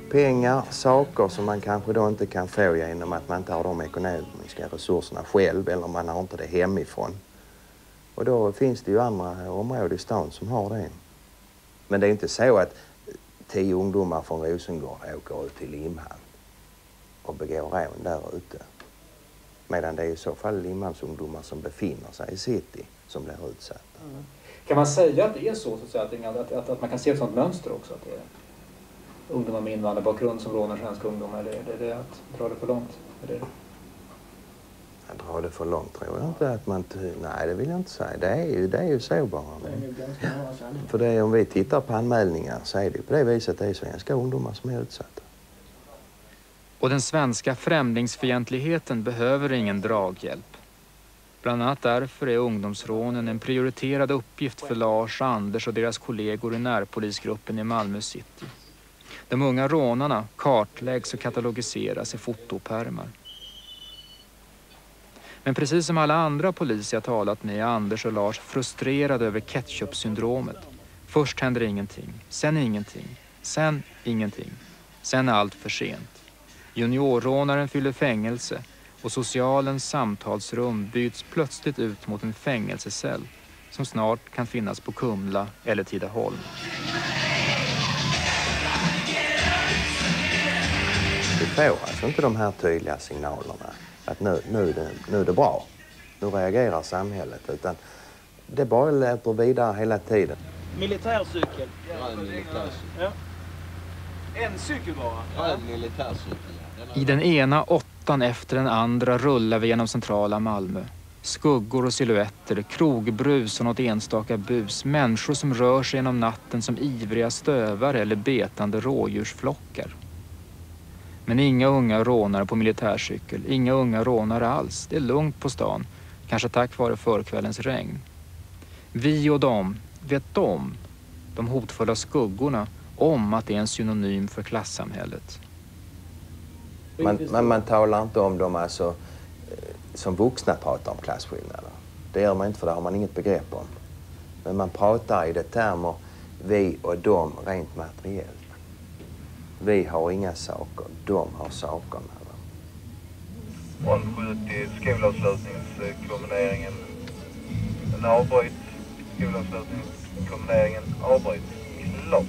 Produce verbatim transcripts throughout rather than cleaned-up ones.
pengar, saker som man kanske då inte kan få genom att man inte har de ekonomiska resurserna själv eller man har inte det hemifrån. Och då finns det ju andra områden i stan som har det. Men det är inte så att tio ungdomar från Rosengård åker ut till Limhamn och begår rån där ute. Medan det är i så fall Limhamns ungdomar som befinner sig i city som blir utsatta. Mm. Kan man säga att det är så, så att, säga, att, att, att man kan se ett sådant mönster också? Att det är ungdomar med invandrarbakgrund som rånar svenska ungdomar? Eller är det, det att dra det för långt? Är det... Jag drar det för långt tror jag inte att man... Nej, det vill jag inte säga. Det är ju, det är ju så bara. För det är, om vi tittar på anmälningar så är det på det viset att det är svenska ungdomar som är utsatta. Och den svenska främlingsfientligheten behöver ingen draghjälp. Bland annat därför är ungdomsrånen en prioriterad uppgift för Lars, Anders och deras kollegor i närpolisgruppen i Malmö city. De unga rånarna kartläggs och katalogiseras i fotopärmar. Men precis som alla andra poliser jag talat med är Anders och Lars frustrerade över ketchup-syndromet. Först händer ingenting, sen ingenting, sen ingenting, sen är allt för sent. Juniorrånaren fyller fängelse och socialens samtalsrum byts plötsligt ut mot en fängelsecell som snart kan finnas på Kumla eller Tidaholm. Vi får alltså inte de här tydliga signalerna att nu, nu, är det, nu är det bra, nu reagerar samhället, utan det bara löper vidare hela tiden. Militärcykel. Ja, en militärcykel. Ja. En cykel bara? Ja, en militärcykel. I den ena åttan efter den andra rullar vi genom centrala Malmö. Skuggor och silhuetter, krogbrus och något enstaka bus. Människor som rör sig genom natten som ivriga stövare eller betande rådjursflockar. Men inga unga rånare på militärcykel, inga unga rånare alls. Det är lugnt på stan, kanske tack vare förkvällens regn. Vi och dem, vet de, de hotfulla skuggorna, om att det är en synonym för klassamhället. Man, man, man talar inte om dem alltså, som vuxna pratar om klasskillnader. Det gör man inte, för det har man inget begrepp om. Men man pratar i det termer vi och dem rent materiellt. Vi har inga saker, de har sakerna. Från sju till skolavslutningskombineringen. Den avbryts. Skolavslutningskombineringen avbryts. Klart.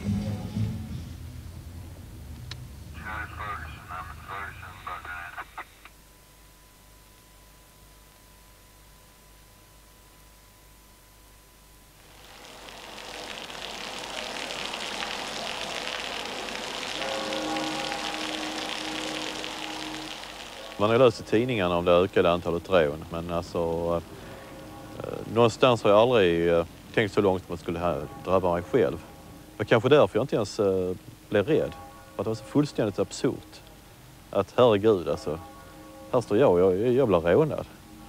Man har läst i tidningarna om det ökade antalet rån, men alltså eh, någonstans har jag aldrig eh, tänkt så långt att man skulle här, drabba mig själv. Men kanske därför jag inte ens eh, blev rädd. För att det var så fullständigt absurt. Att herregud alltså, här står jag och jag, jag blir rånad.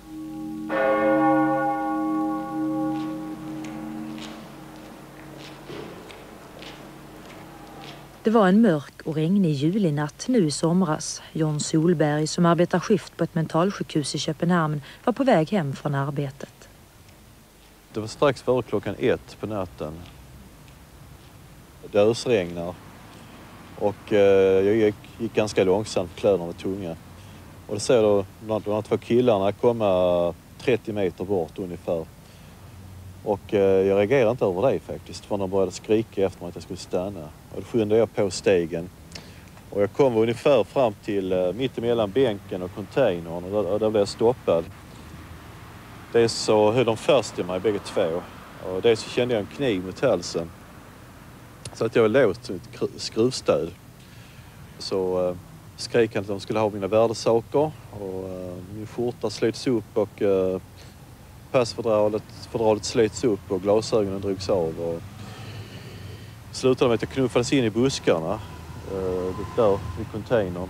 Det var en mörk och regnig julinatt nu i somras. John Solberg, som arbetar skift på ett mentalsjukhus i Köpenhamn, var på väg hem från arbetet. Det var strax före klockan ett på natten. Det ösregnar. Och eh, jag gick, gick ganska långsamt, kläderna var tunga. Och då ser jag då de här två killarna komma trettio meter bort ungefär. Och eh, jag reagerade inte över det faktiskt, för de började skrika efter mig att jag skulle stanna. Och då skyndade jag på stegen. Och jag kom ungefär fram till eh, mitt emellan bänken och containern, och där, och där blev jag stoppad. Dels så höll de fast i mig bägge två, och dels så kände jag en kniv mot halsen. Så att jag var låst i ett skruvstöd. Så eh, skrek han att de skulle ha mina värdesaker, och eh, min skjorta slits upp och eh, passfodralet fodralet slits upp och glasögonen drogs av. Och slutade med att jag knuffades in i buskarna eh, där i containern.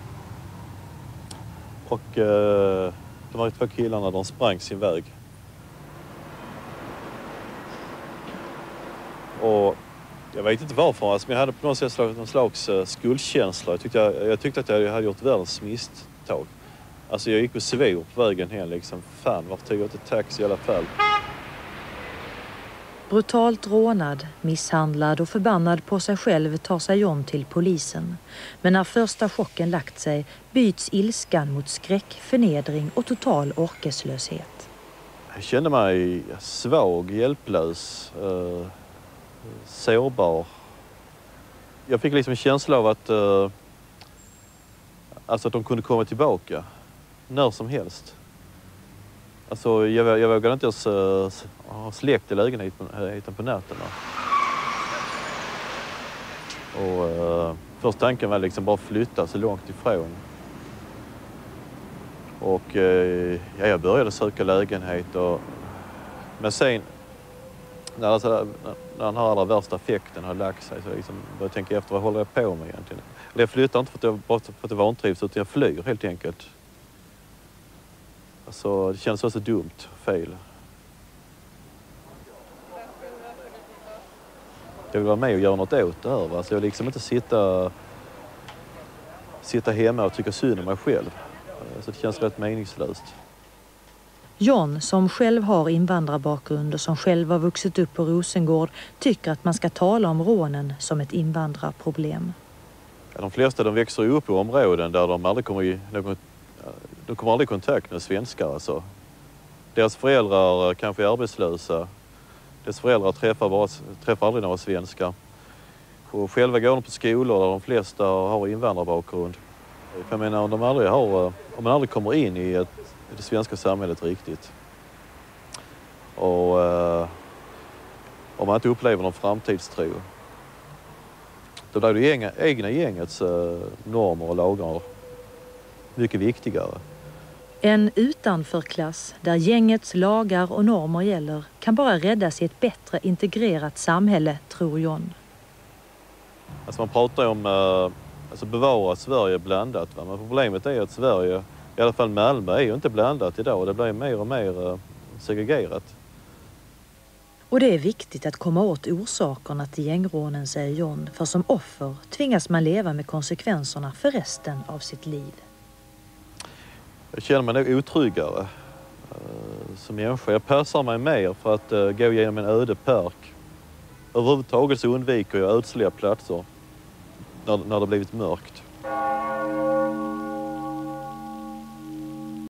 Och eh, de här två killarna, de sprang sin väg. Och jag vet inte varför, alltså, men jag hade på något sätt någon slags uh, skuldkänsla. Jag tyckte, jag, jag tyckte att jag hade gjort världens misstag. Alltså jag gick och svor på vägen hem liksom. Fan, varför tog jag inte taxi i alla fall? Brutalt rånad, misshandlad och förbannad på sig själv tar sig John till polisen. Men när första chocken lagt sig byts ilskan mot skräck, förnedring och total orkeslöshet. Jag kände mig svag, hjälplös, eh, sårbar. Jag fick liksom en känsla av att, eh, alltså att de kunde komma tillbaka när som helst. Alltså, jag, jag vågade inte ens uh, ha släkt i lägenheten på nätterna. Och uh, först tanken var liksom bara flytta så långt ifrån. Och uh, ja, jag började söka lägenhet. Och, men sen, när, alltså, när den här allra värsta effekten har lagt sig, så liksom började jag tänka efter, vad håller jag på med egentligen? Eller jag flyttar inte för att jag, bara för att jag vantrivs, utan jag flyr helt enkelt. Alltså, det känns så, så dumt, fel. Jag vill vara med och göra något åt det här. Va? Alltså, jag vill liksom inte sitta, sitta hemma och tycka synd om mig själv. Så det känns rätt meningslöst. John, som själv har invandrarbakgrund och som själv har vuxit upp på Rosengård, tycker att man ska tala om rånen som ett invandrarproblem. Ja, de flesta de växer upp i områden där de aldrig kommer i någon De kommer aldrig i kontakt med svenskar. Alltså. Deras föräldrar kanske är arbetslösa. Deras föräldrar träffar, bara, träffar aldrig några svenskar. Och själva går de på skolor där de flesta har invandrarbakgrund. Jag menar, om, de aldrig har, om man aldrig kommer in i, ett, i det svenska samhället riktigt. Och uh, om man inte upplever någon framtidstro. Då blir det egna, egna gängets uh, normer och lagar mycket viktigare. En utanförklass där gängets lagar och normer gäller kan bara räddas i ett bättre integrerat samhälle, tror John. Alltså man pratar om uh, alltså bevara Sverige blandat. Va? Men problemet är att Sverige, i alla fall Malmö, är ju inte blandat idag. Det blir mer och mer uh, segregerat. Och det är viktigt att komma åt orsakerna till gängrånen, säger John. För som offer tvingas man leva med konsekvenserna för resten av sitt liv. Jag känner mig nog otryggare uh, som människa. Jag passar mig mer för att uh, gå igenom en öde park. Överhuvudtaget så undviker jag ödsliga platser när, när det blivit mörkt.